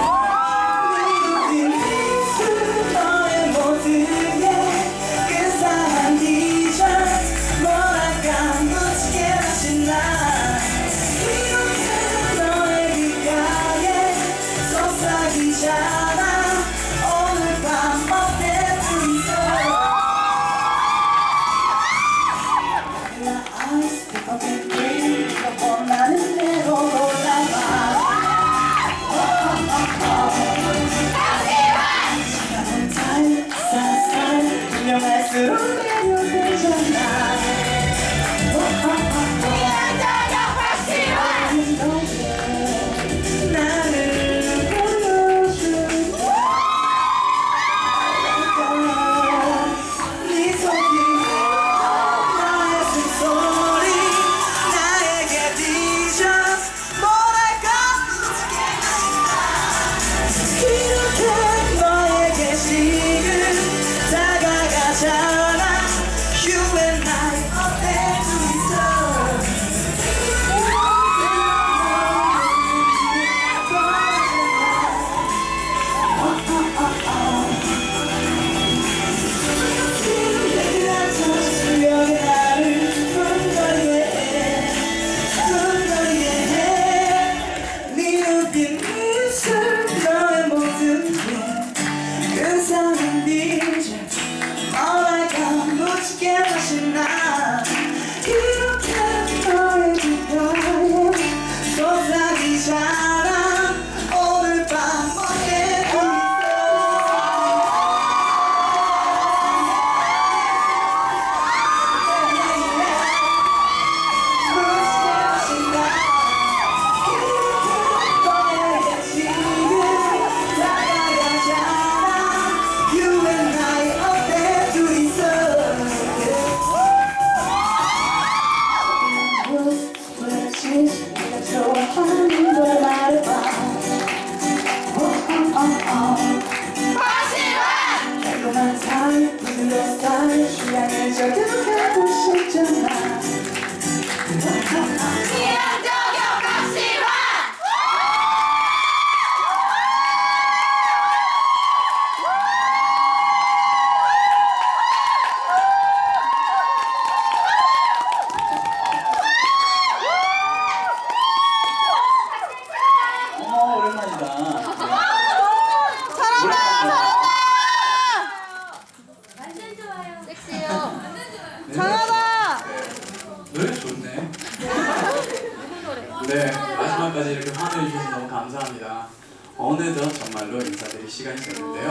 어느덧 정말로 인사드릴 시간이 됐는데요.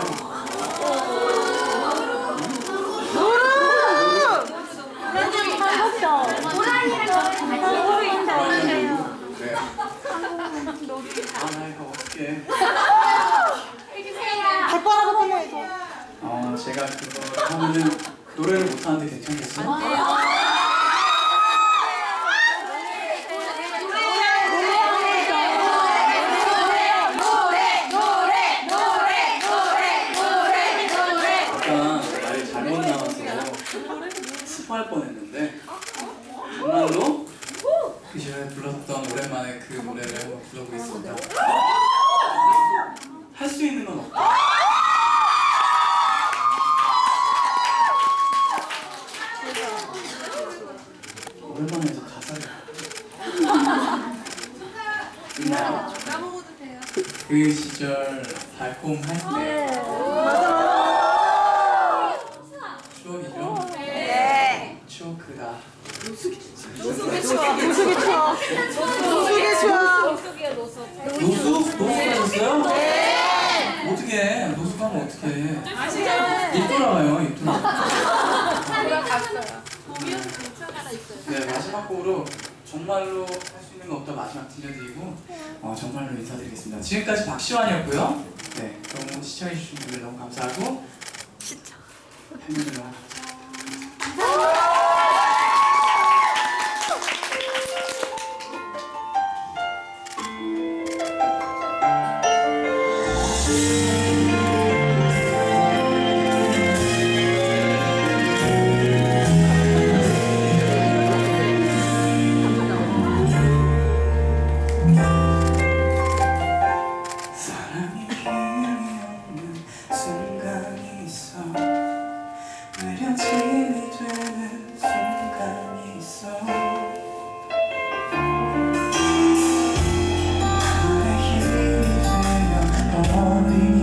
네. 아, 나 이거 어떡해. 할 뻔. 그러면은 노래를 못하는데 괜찮겠어? 약간 말이 잘못 나와서 스포할 뻔했는데 정말로 그 시절에 불렀던 오랜만에 그 노래를 한번 불러보겠습니다. 할 수 있는 건 없다. 오랜만에 해서 가사를 있나요? 까먹어도 돼요. 그 시절 달콤할 때 추억이죠? 네. 추억이다. 노숙의 추억. 노숙의 추억. 노숙의 추억. 노숙? 노숙하셨어요? 네! 어떻게 노숙하면 어떻게 아시죠? 입 돌아가요, 입 돌아가. 갔어요. 보면 괜찮아 있어요. 네, 마지막 곡으로 정말로 할 수 있는 거 없다 마지막 들려드리고 어, 정말로 인사드리겠습니다. 지금까지 박시환이었고요. 네, 너무 시청해주신 분들 너무 감사하고 시청 팬분들 너무 감사합니다. 사랑이 힘이 없는 순간이 있어 의료진이 되는 순간이 있어 그의 힘이 되어 어린이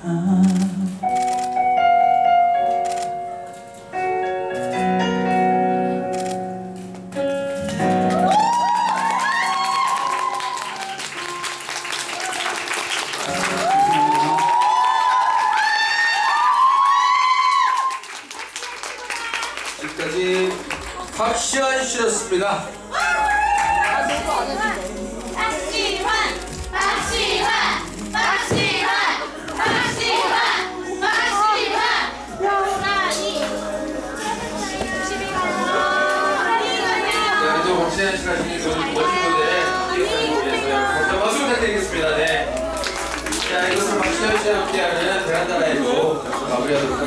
지금까지 박시환 씨였습니다. 박시환, 박시환, 박시환, 박시환, 박시환. 호랑이. 자, 이제 박시환 씨가 지금 멋진 무대 기획하기 위해서 여러분 박수 부탁드리겠습니다. 네. 자, 이것은 박시환 씨와 함께하는 베란다 라이브 마무리하도록 하겠습니다.